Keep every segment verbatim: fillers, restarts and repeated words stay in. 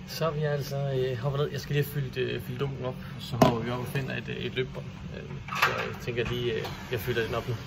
Så er vi altså øh, hoppet ned. Jeg skal lige have fyldt, øh, fyldt dunken op, så hopper vi op og finder et, øh, et løbbånd. Øh, så jeg tænker lige, øh, jeg fylder den op nu.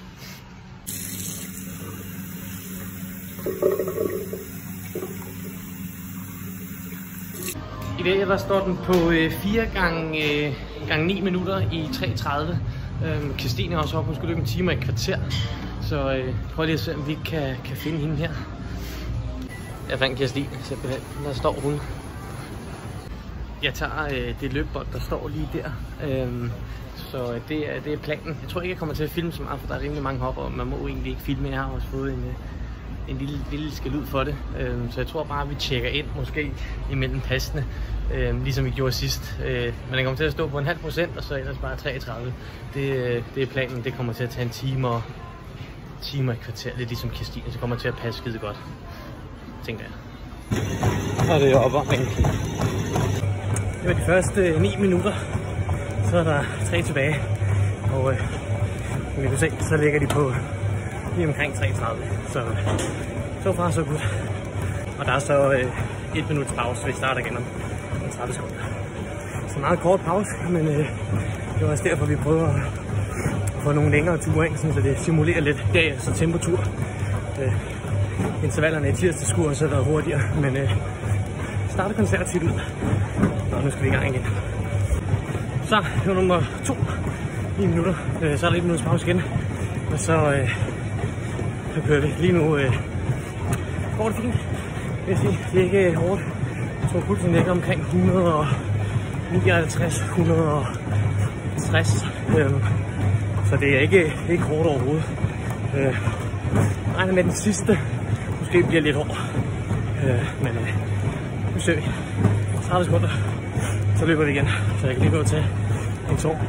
I dag der står den på øh, fire gange, øh, gange ni minutter i tre tredive. Øh, Kirstine er også oppe, hun skulle løbe en time og et kvarter. Så øh, prøv lige at se, om vi kan, kan finde hende her. Jeg fandt Kirstine, simpelthen. Der står hun. Jeg tager øh, det løbbånd, der står lige der. Øhm, så det er, det er planen. Jeg tror ikke, jeg kommer til at filme så meget, for der er rimelig mange hopper, og man må jo egentlig ikke filme. Jeg har også fået en, en lille, lille skalud for det. Øhm, så jeg tror bare, at vi tjekker ind, måske imellem passene, øhm, ligesom vi gjorde sidst. Øh, men den kommer til at stå på en halv procent, og så ellers bare treogtredive. Det, det er planen. Det kommer til at tage en time og, time og et kvarter. Det er ligesom Kirstine, så kommer til at passe skide godt, tænker jeg. Og det er opvarmning. Det var de første øh, ni minutter, så er der tre tilbage, og øh, som I kan se, så ligger de på lige omkring treogtredive, så så far så godt. Og der er så øh, et minuts pause, så vi starter igen om tredive sekunder. Så meget kort pause, men øh, det var også derfor, vi prøver at få nogle længere ture ind, så det simulerer lidt. Ja, ja, så temperatur. Øh, intervallerne i tirsdagskur har så været hurtigere, men øh, starter konservativt ud. Og nu skal vi i gang igen. Så det var nummer to, ni minutter. Øh, så er der et minuts pause igen. Og så, øh, så kører vi. Lige nu øh, går det fint. Vil jeg sige. Det er ikke hårdt. Jeg tror pulsen ligger omkring et hundrede nioghalvtreds til et hundrede tres. Øh, så det er ikke, ikke hårdt overhovedet. Øh, jeg regner med den sidste. Måske bliver lidt hård. Øh, men øh, nu ser vi. tredive sekunder. Så løber vi igen, så jeg kan lige gå til en tår.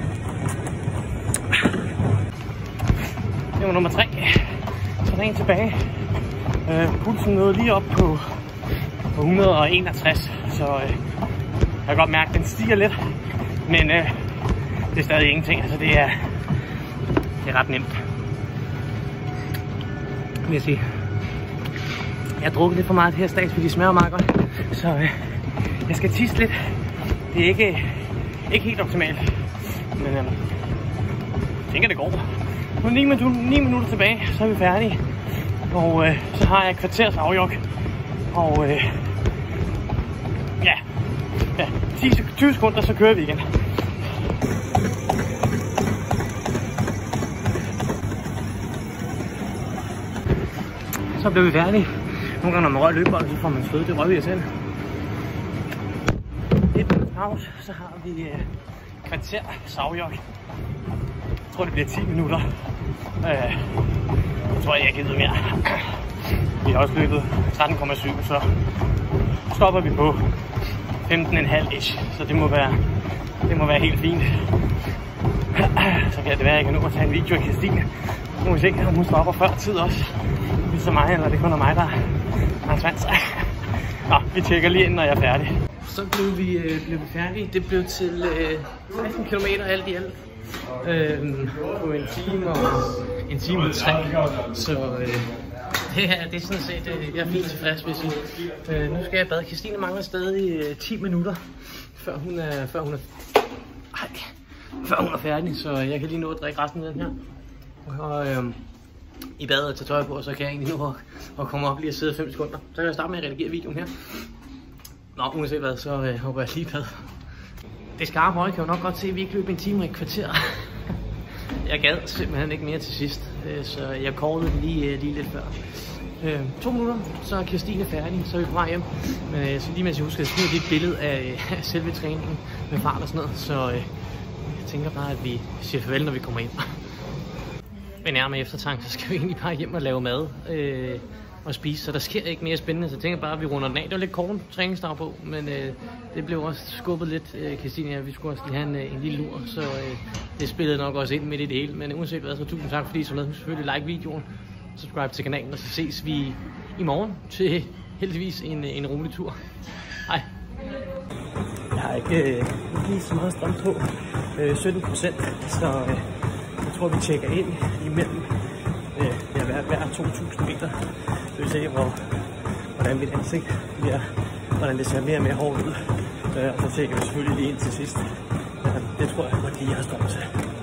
Det var nummer tre. Så er der en tilbage. Øh, pulsen nåede lige op på, på et hundrede enogtres, så øh, jeg kan godt mærke, at den stiger lidt. Men øh, det er stadig ingenting, altså det er, det er ret nemt. Vil jeg sige. Jeg har drukket lidt for meget af det her stads, fordi de smager meget godt. Så øh, jeg skal tisse lidt. Det er ikke, ikke helt optimalt, men øhm, jeg tænker det går. Nu er ni minutter, ni minutter tilbage, så er vi færdige. Og øh, så har jeg et kvarters afjok. Og øh, ja, ja ti til tyve sekunder, så kører vi igen. Så bliver vi færdige. Nogle gange når man rører løbebold, så får man sved. Det rører vi os selv. Pause, så har vi øh, kvarter savjok. Jeg tror det bliver ti minutter. Øh, jeg tror jeg ikke gider mere. Vi har også løbet tretten komma syv, så stopper vi på femten komma fem ish. Så det må være, det må være helt fint. Så kan det være, at jeg kan nå at tage en video af Kirstine. Nu må vi se, om hun stopper før tid også. Ligesom mig, eller det kun er mig, der har svans. Nå, vi tjekker lige ind, når jeg er færdig. Så blev vi, øh, blev vi færdige. Det blev til øh, seksten kilometer alt i alt. Øh, på en time og en time og tre. Så øh, det, her, det er sådan set, øh, jeg er fint tilfreds, vil jeg sige. Øh, nu skal jeg bade. Kirstine mangler stadig øh, ti minutter, før hun er, før hun er, ej, før hun er færdig. Så jeg kan lige nå at drikke resten af den her. Og øh, i badet og tage tøj på, og så kan jeg egentlig nå at, at komme op lige og sidde fem sekunder. Så kan jeg starte med at redigere videoen her. Nå, uanset hvad, så øh, håber jeg lige bad. Det skarpe øje kan jo nok godt se, at vi ikke løb en time og et kvarter. Jeg gad simpelthen ikke mere til sidst, øh, så jeg kårede den lige, øh, lige lidt før. Øh, to minutter, så er Kirstine færdig, så er vi på vej hjem. Men øh, så lige mens jeg husker, at jeg skriver et billede af, af selve træningen med fart og sådan noget. Så øh, jeg tænker bare, at vi siger farvel, når vi kommer hjem. Men nærmere eftertanke, så skal vi egentlig bare hjem og lave mad. Øh, og spise, så der sker ikke mere spændende, så jeg tænker bare, at vi runder den af. Det var lidt kort træningsdag på, men øh, det blev også skubbet lidt, øh, Kirstine, ja, vi skulle også lige have en, øh, en lille lur, så øh, det spillede nok også ind midt i det hele, men uanset hvad, så tusind tak fordi I så lavede. Selvfølgelig like videoen, subscribe til kanalen, og så ses vi i morgen til heldigvis en, en rolig tur. Hej! Jeg har ikke øh, lige så meget strøm på, øh, sytten procent, så øh, jeg tror vi tjekker ind imellem øh, hver, hver to tusind meter. Så vi ser, hvor, hvordan mit ansigt bliver hvordan det ser mere og mere hårdt ud. Og så tænker vi selvfølgelig lige ind til sidst. Det tror jeg godt lige, jeg har stået til.